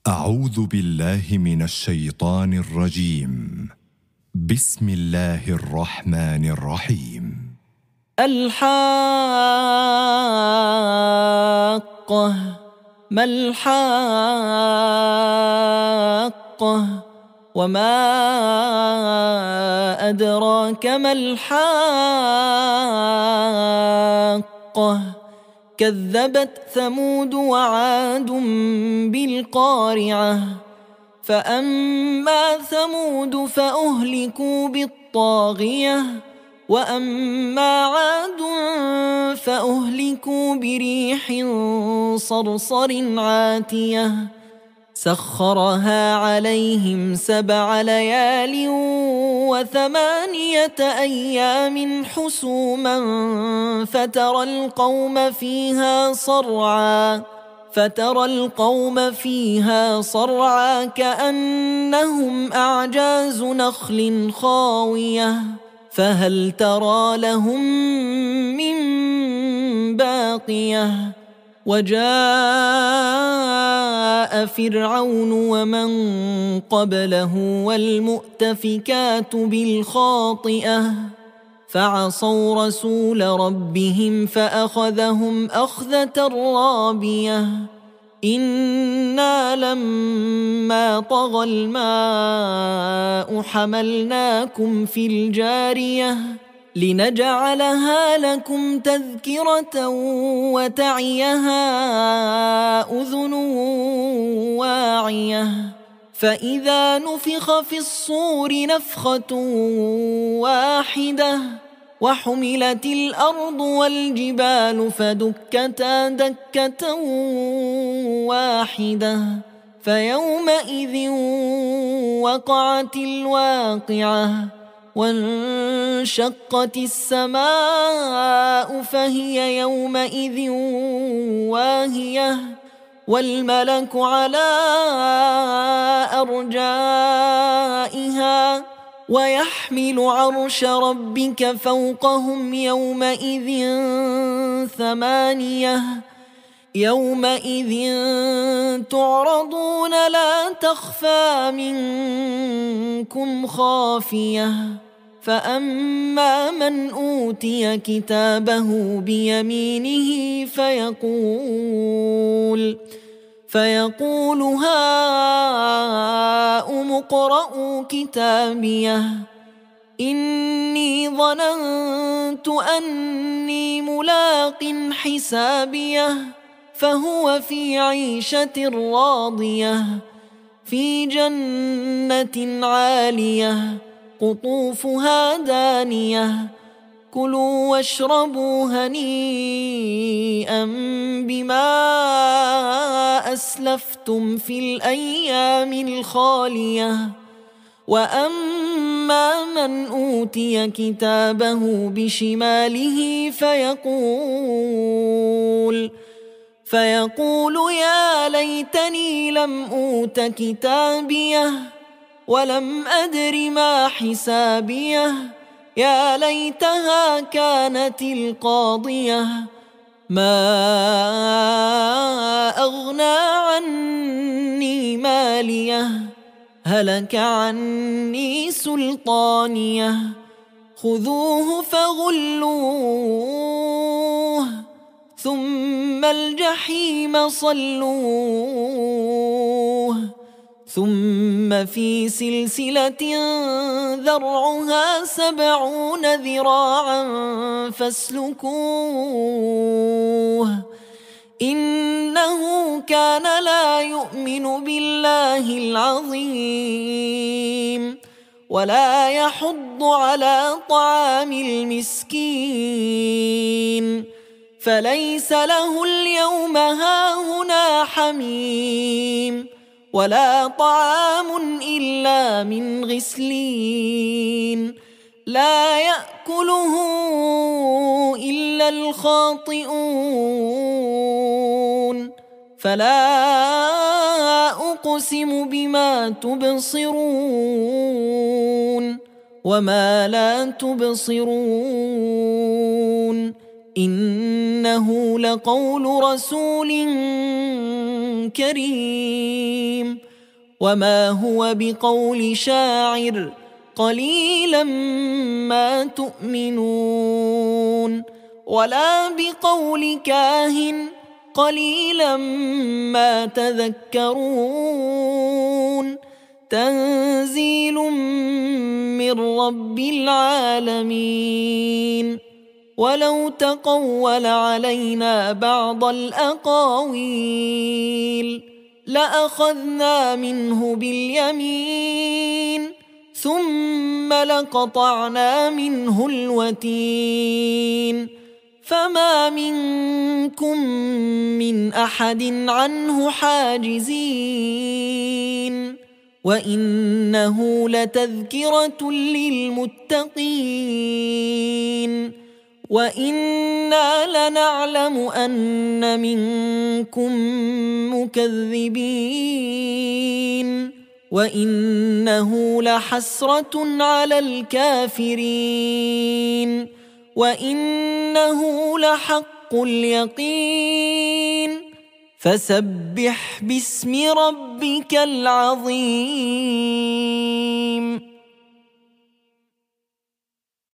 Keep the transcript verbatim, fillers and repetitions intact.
أعوذ بالله من الشيطان الرجيم. بسم الله الرحمن الرحيم. الحاقة ما الحاقة وما أدراك ما الحاقة كذبت ثمود وعاد بالقارعة فأما ثمود فأهلكوا بالطاغية وأما عاد فأهلكوا بريح صرصر عاتية سخرها عليهم سبع ليال وثمانية أيام حسوما فترى القوم فيها صرعا فترى القوم فيها صرعا كأنهم أعجاز نخل خاوية فهل ترى لهم من باقية وجاء فرعون ومن قبله والمؤتفكات بالخاطئة فعصوا رسول ربهم فأخذهم أخذة رابية إنا لما طغى الماء حملناكم في الجارية لنجعلها لكم تذكرة وتعيها أذن واعية فإذا نفخ في الصور نفخة واحدة وحملت الأرض والجبال فدكتا دكة واحدة فيومئذ وقعت الواقعة وانشقت السماء فهي يومئذ واهية والملك على أرجائها ويحمل عرش ربك فوقهم يومئذ ثمانية يومئذ تعرضون لا تخفى منكم خافية فأما من أوتي كتابه بيمينه فيقول فيقول هاؤم اقرءوا كتابيه إني ظننت أني ملاق حسابيه فهو في عيشة راضية في جنة عالية قطوفها دانية كلوا واشربوا هنيئا بما أسلفتم في الأيام الخالية وأما من أوتي كتابه بشماله فيقول فيقول يا ليتني لم أوت كتابيه ولم أدر ما حسابيه يا ليتها كانت القاضية ما أغنى عني ماليه هلك عني سلطانيه خذوه فغلوه ثم الجحيم صلوه ثم في سلسلة ذرعها سبعون ذراعا فاسلكوه إنه كان لا يؤمن بالله العظيم ولا يحض على طعام المسكين فليس له اليوم هاهنا حميم ولا طعام إلا من غسلين لا يأكله إلا الخاطئون فلا أقسم بما تبصرون وما لا تبصرون إنه لقول رسول كريم وما هو بقول شاعر قليلا ما تؤمنون ولا بقول كاهن قليلا ما تذكرون تنزيل من رب العالمين ولو تقول علينا بعض الأقاويل لأخذنا منه باليمين ثم لقطعنا منه الوتين فما منكم من أحد عنه حاجزين وإنه لتذكرة للمتقين وإنا لنعلم أن منكم مكذبين وإنه لحسرة على الكافرين وإنه لحق اليقين فسبح باسم ربك العظيم.